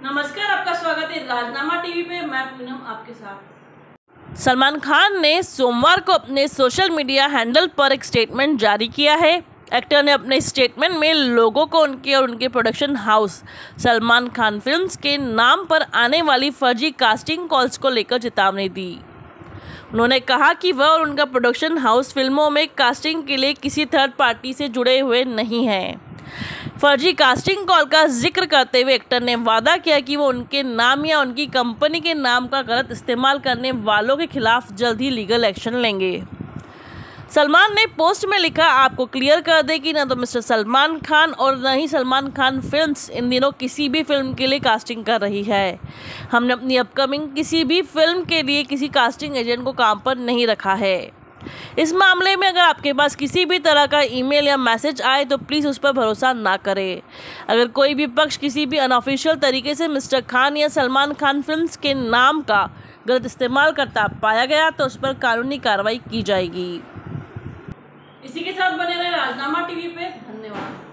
नमस्कार, आपका स्वागत है राजनामा टीवी पे। मैं पूनम आपके साथ। सलमान खान ने सोमवार को अपने सोशल मीडिया हैंडल पर एक स्टेटमेंट जारी किया है। एक्टर ने अपने स्टेटमेंट में लोगों को उनके और उनके production house Salman Khan films के नाम पर आने वाली फर्जी कास्टिंग कॉल्स को लेकर चेतावनी दी। उन्होंने कहा कि वह और उनका प्रोडक्शन हाउस फिल्मों में कास्टिंग के लिए किसी थर्ड पार्टी से जुड़े हुए नहीं हैं। फर्जी कास्टिंग कॉल का जिक्र करते हुए एक्टर ने वादा किया कि वो उनके नाम या उनकी कंपनी के नाम का गलत इस्तेमाल करने वालों के खिलाफ जल्द ही लीगल एक्शन लेंगे। सलमान ने पोस्ट में लिखा, आपको क्लियर कर दे कि न तो मिस्टर सलमान खान और न ही सलमान खान फिल्म्स इन दिनों किसी भी फिल्म के लिए कास्टिंग कर रही है। हमने अपनी अपकमिंग किसी भी फिल्म के लिए किसी कास्टिंग एजेंट को काम पर नहीं रखा है। इस मामले में अगर आपके पास किसी भी तरह का ईमेल या मैसेज आए तो प्लीज़ उस पर भरोसा ना करें। अगर कोई भी पक्ष किसी भी अनऑफिशियल तरीके से मिस्टर खान या सलमान खान फिल्म्स के नाम का गलत इस्तेमाल करता पाया गया तो उस पर कानूनी कार्रवाई की जाएगी। इसी के साथ बने रहे राजनामा टीवी पे। धन्यवाद।